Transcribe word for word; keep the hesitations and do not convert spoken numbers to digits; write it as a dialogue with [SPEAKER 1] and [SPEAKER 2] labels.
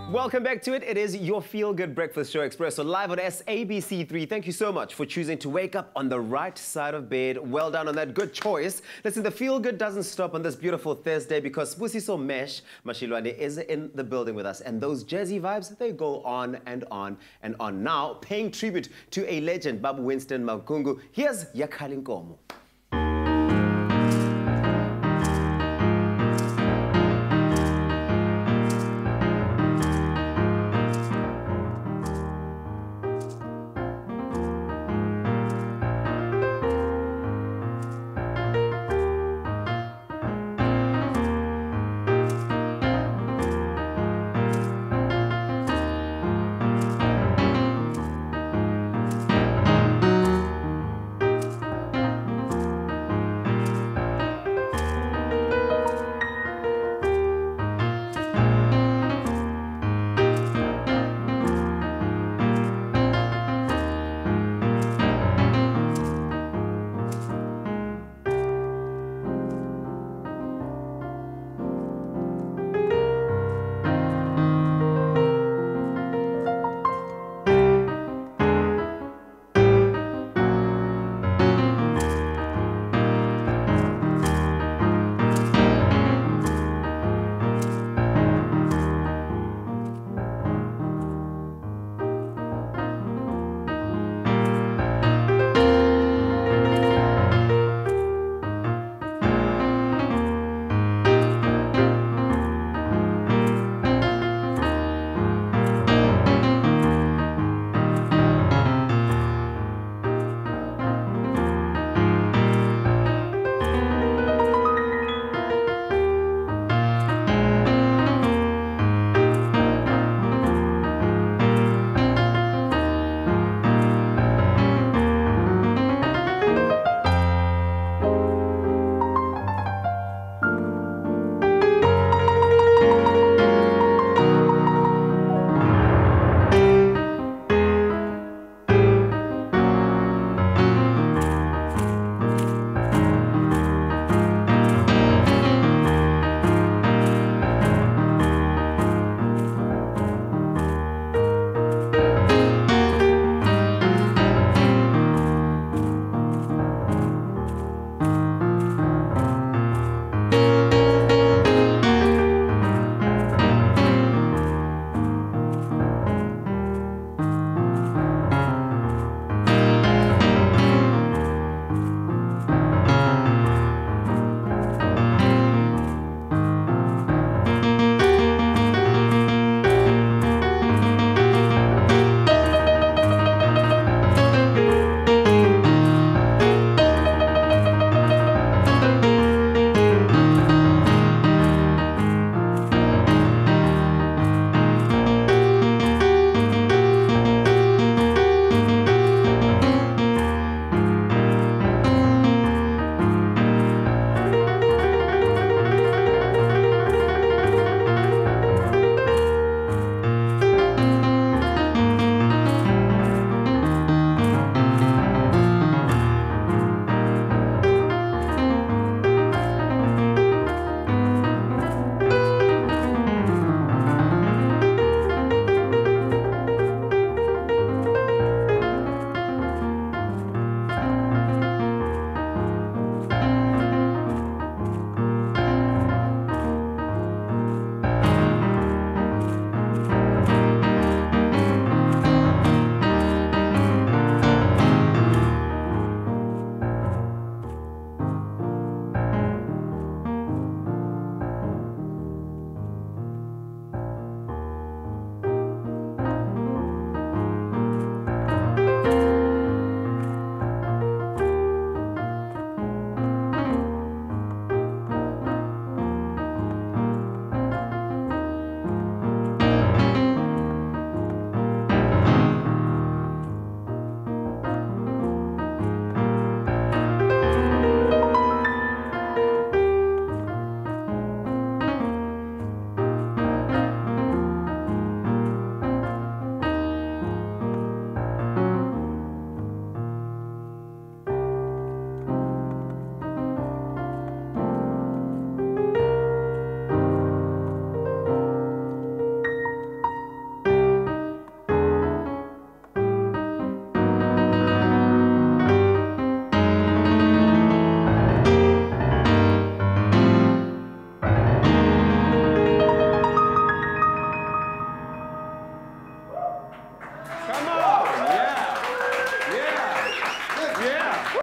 [SPEAKER 1] Welcome back to it. It is your Feel Good Breakfast Show Expresso live on S A B C three. Thank you so much for choosing to wake up on the right side of bed. Well done on that good choice. Listen, the Feel Good doesn't stop on this beautiful Thursday because Busiso Mesh Mashilwane is in the building with us. And those Jersey vibes, they go on and on and on. Now, paying tribute to a legend, Babu Winston Makungu, here's Yakhali Nkomo.